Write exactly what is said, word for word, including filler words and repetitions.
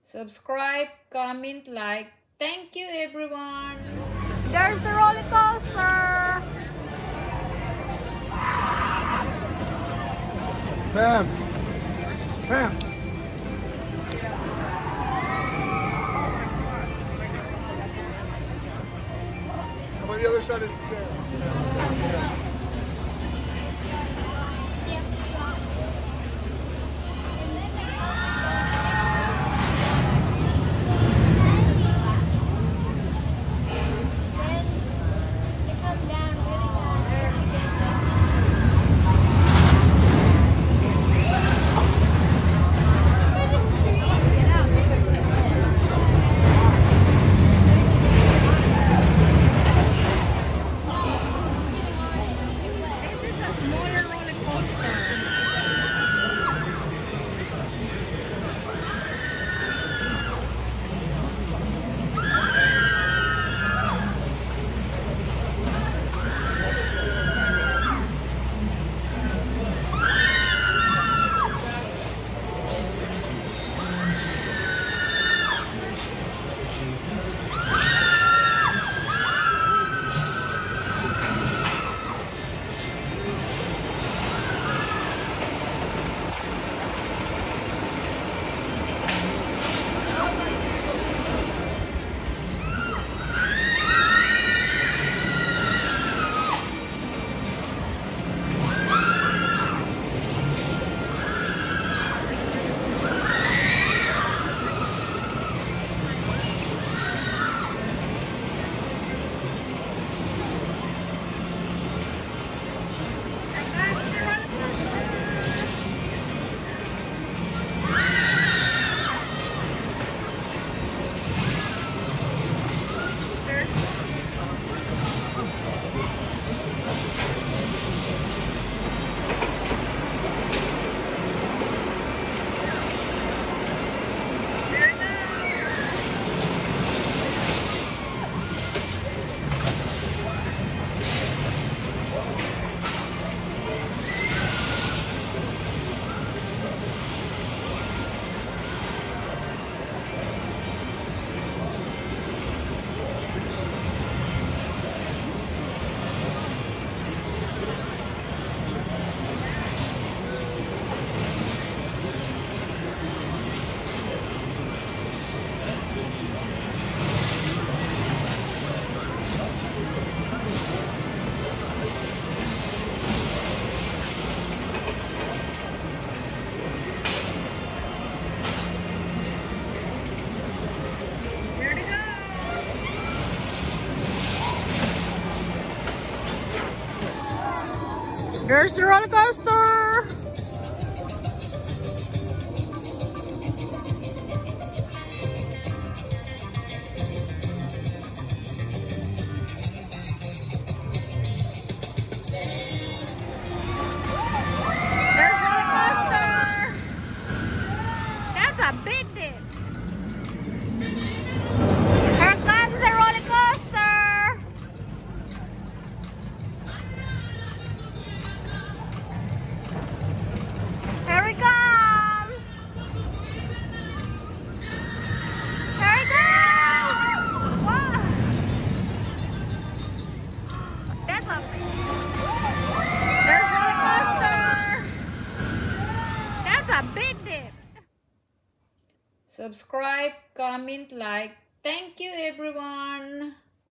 Subscribe, comment, like. Thank you, everyone. There's the roller coaster. Bam. Bam. How about the other side of the chair? There's the roller coaster. There's roller coaster. That's a big dip. Here comes the roller coaster. Here he comes! Here he goes! Wow! That's a big... There's roller coaster! That's a big dip! Subscribe, comment, like. Thank you, everyone.